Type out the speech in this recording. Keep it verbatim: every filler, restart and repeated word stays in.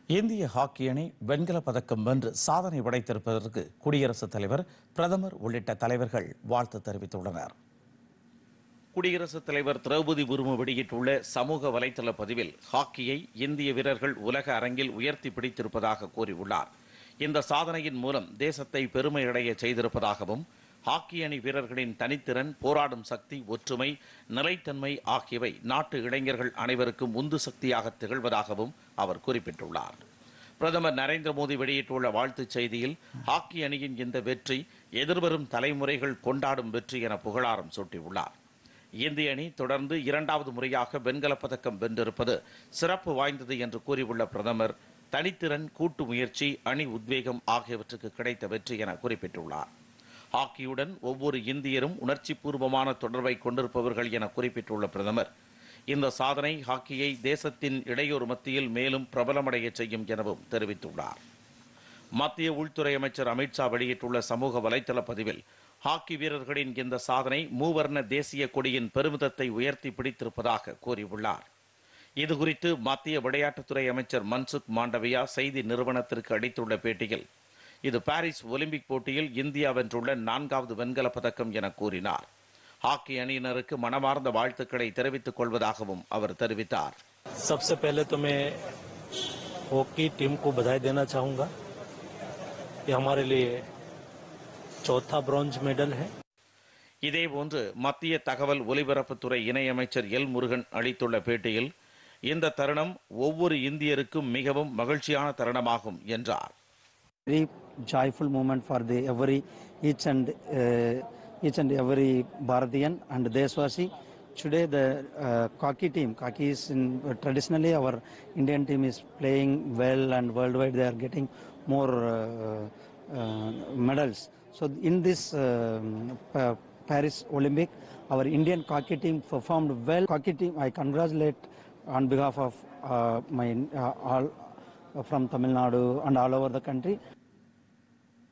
இந்திய ஹாக்கி அணி வெண்கல பதக்கம் வென்று சாதனை படைத்திருப்பதற்கு குடியரசுத் தலைவர், பிரதமர் உள்ளிட்ட தலைவர்கள் வாழ்த்து தெரிவித்துள்ளனர். குடியரசுத் தலைவர் திரௌபதி முர்மு வெளியிட்டுள்ள சமூக வலைதள பதிவில் ஹாக்கியை இந்திய வீரர்கள் உலக அரங்கில் உயர்த்தி பிடித்திருப்பதாக கூறியுள்ளார். இந்த சாதனையின் மூலம் தேசத்தை பெருமையடைய செய்திருப்பதாகவும், ஹாக்கி அணி வீரர்களின் தனித்திறன், போராடும் சக்தி, ஒற்றுமை, நிலைத்தன்மை ஆகியவை நாட்டு இளைஞர்கள் அனைவருக்கும் உந்து சக்தியாக திகழ்வதாகவும் அவர் குறிப்பிட்டுள்ளார். பிரதமர் நரேந்திர மோடி வெளியிட்டுள்ள வாழ்த்துச் செய்தியில் ஹாக்கி அணியின் இந்த வெற்றி எதிர்வரும் தலைமுறைகள் கொண்டாடும் வெற்றி என புகழாரம் சூட்டியுள்ளார். இந்திய அணி தொடர்ந்து இரண்டாவது முறையாக வெண்கலப் பதக்கம் வென்றிருப்பது சிறப்பு வாய்ந்தது என்று கூறியுள்ள பிரதமர், தனித்திறன், கூட்டு முயற்சி, அணி உத்வேகம் ஆகியவற்றுக்கு கிடைத்த வெற்றி என குறிப்பிட்டுள்ளார். ஹாக்கியுடன் ஒவ்வொரு இந்தியரும் உணர்ச்சி பூர்வமான தொடர்பை கொண்டிருப்பவர்கள் என குறிப்பிட்டுள்ள பிரதமர், இந்த சாதனை ஹாக்கியை தேசத்தின் இளையோர் மத்தியில் மேலும் பிரபலமடைய செய்யும் எனவும் தெரிவித்துள்ளார். மத்திய உள்துறை அமைச்சர் அமித்ஷா வெளியிட்டுள்ள சமூக வலைதள பதிவில் ஹாக்கி வீரர்களின் இந்த சாதனை மூவர்ண தேசிய கொடியின் பெருமிதத்தை உயர்த்தி பிடித்திருப்பதாக கூறியுள்ளார். இதுகுறித்து மத்திய விளையாட்டுத்துறை அமைச்சர் மன்சுக் மாண்டவியா செய்தி நிறுவனத்திற்கு அளித்துள்ள பேட்டியில், இது பாரிஸ் ஒலிம்பிக் போட்டியில் இந்தியா வென்றுள்ள நான்காவது வெண்கல பதக்கம் என கூறினார். ஹாக்கி அணியினருக்கு மனமார்ந்த வாழ்த்துக்களை தெரிவித்துக் கொள்வதாகவும் அவர் தெரிவித்தார். सबसे पहले तो मैं हॉकी टीम को बधाई देना चाहूंगा. ये हमारे लिए चौथा ब्रॉन्ज मेडल है. இதேபோன்று மத்திய தகவல் ஒலிபரப்புத்துறை இணையமைச்சர் எல் முருகன் அளித்துள்ள பேட்டியில், இந்த தருணம் ஒவ்வொரு இந்தியருக்கும் மிகவும் மகிழ்ச்சியான தருணமாகும் என்றார். Very joyful moment for the every each and uh, each and every Bharatiyan and Deshwasi. Today the uh, hockey team, hockey is in, uh, traditionally our Indian team is playing well and worldwide they are getting more uh, uh, medals. So in this uh, Paris Olympic, our Indian hockey team performed well. Hockey team, I congratulate on behalf of uh, my uh, all from Tamil Nadu and all over the country.